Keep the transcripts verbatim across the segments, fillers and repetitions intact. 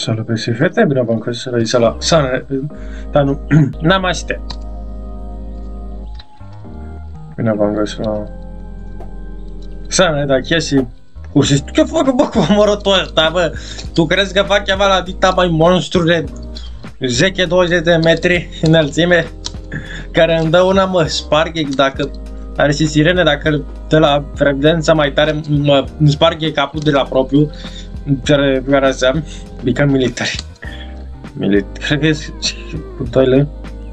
Salve, si fete, bine v-am găsit aici la San... Dar nu... Namaste! Bine v-am găsit la... San, da, chestii... Cursis, ce fac, bă, cu omorătul ăsta, bă? Tu crezi că fac ceva la dita mai monstru de... zece douăzeci de metri înălțime? Care îmi dă una, mă, sparghe, dacă... Are și sirene, dacă de la frecvența mai tare mă sparghe capul de la propriu. Care, care înseamnă become military. Military. Cred că e putoile.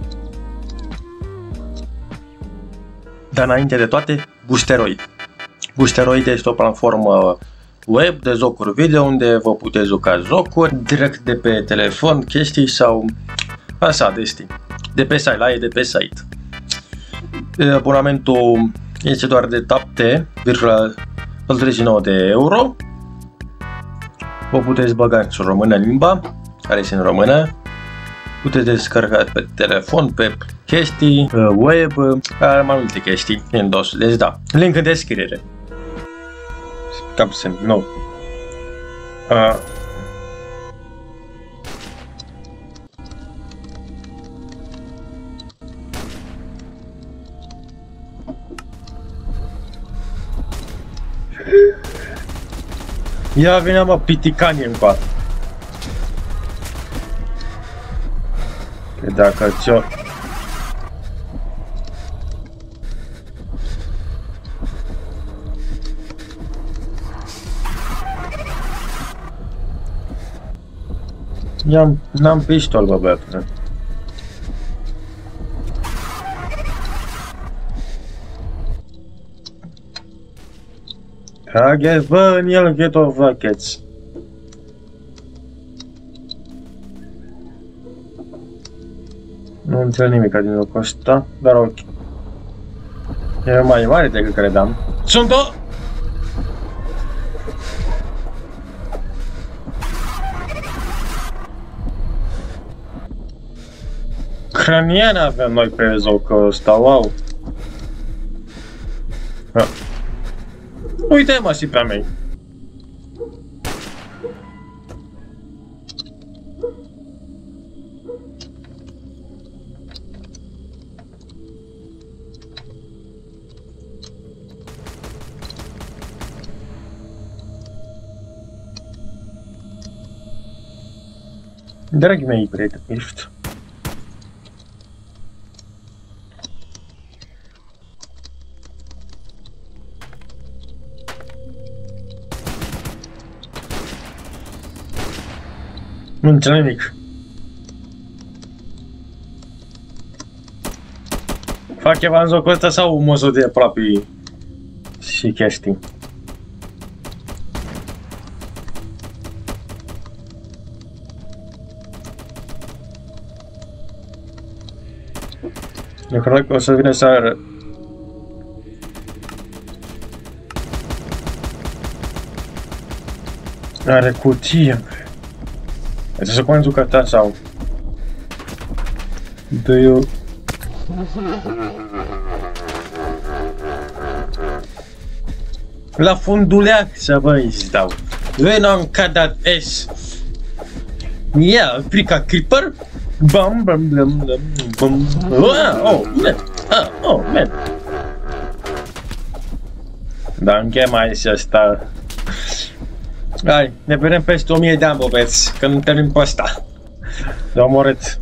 Dar înainte de toate, Boosteroid. Boosteroid este o platformă web de jocuri video unde vă puteți juca jocuri direct de pe telefon, chestii sau așa de stil. De pe site, la e de pe site. Abonamentul este doar de TapT, virgulă treizeci și nouă de euro. Vă puteți băga în română limba, care este în română. Puteți descărca pe telefon, pe chestii, web, mai multe chestii în dos. Deci da, link în descriere. Cap semn, nu. Uh. Ia vine, mă, piticanie încoa. Că dacă ți-o... I-am... n-am pistol, bă, băiatule. I guess, bă, în el get of buckets. Nu înțeleg nimic din locul ăsta, dar ok. E mai mare decât credeam. Sunt o... Cranian avem noi pe jocul ăsta, wow. Ha. Uite, mă, și pe-a mei. Dragii mei prieteni, ești. Nu înțeleg nimic. Fac ceva în jocul ăsta sau mă de aproape și chestii? Eu cred că o să vină să arăt. Are cutie. Trebuie să poți juca ta sau... Do you... La funduleață, băi, îți dau. Venom cadat S. Ia, frica creeper. Bam, bam, bam, bam, bam. Oh, man. Ah, oh, man. Dar încheie mai și asta. Hai, ne vedem peste o mie de ani, băbeți, că nu termin pe ăsta. De omorât.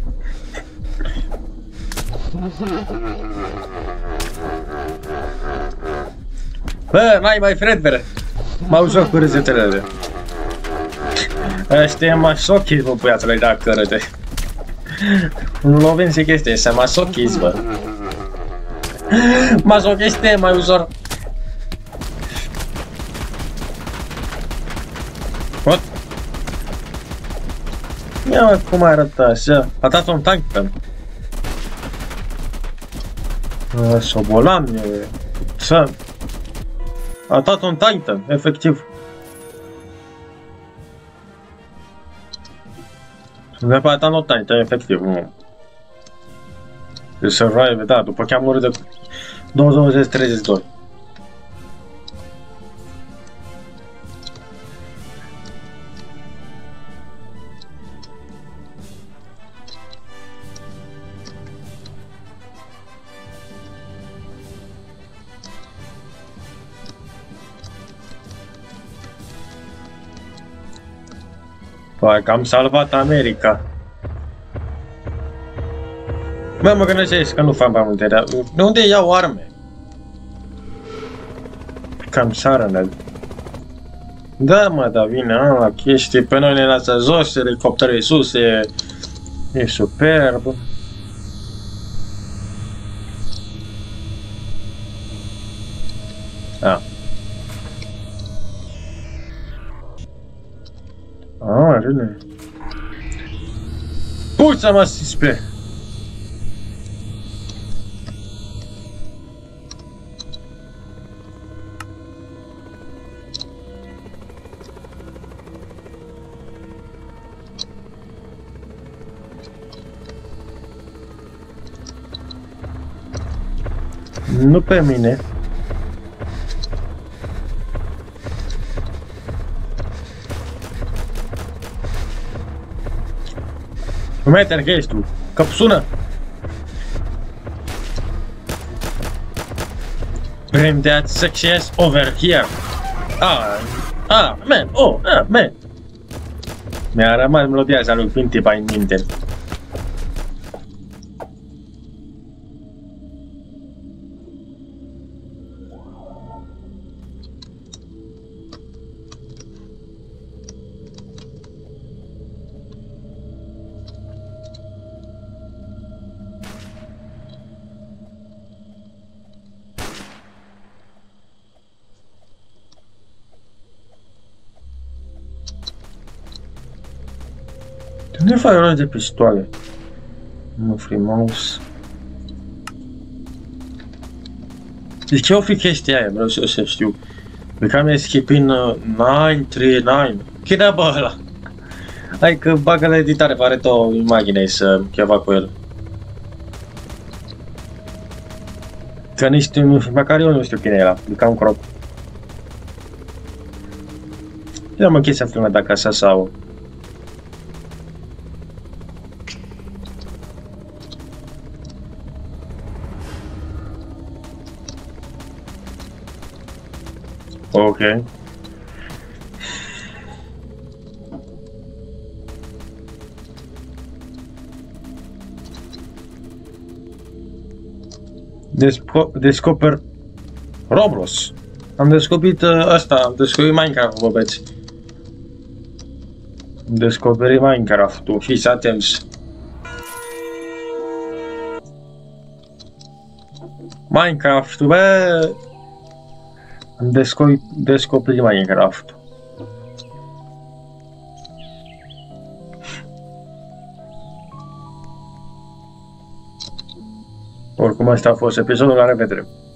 Bă, n-ai mai Fredbear. M-au joc cu râzetele. Ăștia e masochist, bă, băiatule, dacă râde. Nu lovim și chestia, este masochist, bă. Masochist e mai ușor. What? Ia mă, cum arată așa? A dat un tank pe-mi. Sobolan, e... Ce? A dat un tank, efectiv. Nu pe dat un tank, efectiv, nu. E survive, da, după ce am murit de douăzeci treizeci și doi. Păi că am salvat America. Bă, mă gândesc că nu fac mai multe, dar de unde iau arme? Cam sară. Da, mă, dar vine la chestii, pe noi ne lasă jos, elicopterul sus, e, e superb. Ah. Ah, really? Puța-mă, sispe! Nu pe mine. Nu mai te tu. Căpsună! Bring that success over here. Ah, ah, man, oh, ah, man. Mi-a rămas melodia asta lui Pinty Pie în minte. Nu fac rost de pistoale. Nu free mouse. De ce o fi chestia aia? Vreau să, să știu. Become escaping uh, nine trei nine. Chine bă ăla. Hai că bagă la editare, pare o imagine să cheva cu el. Că nici măcar eu nu știu cine e ăla. Become crop. Eu mă chestia filmă dacă așa sau... Okay. Desco descoper Roblox. Am descoperit uh, asta, am descoperit Minecraft, bă băieți. Am descoperit Minecraft-ul, fiți atenți. Minecraft-ul, bă! Am descoperit, descoperit Minecraft. Oricum asta a fost episodul, la revedere!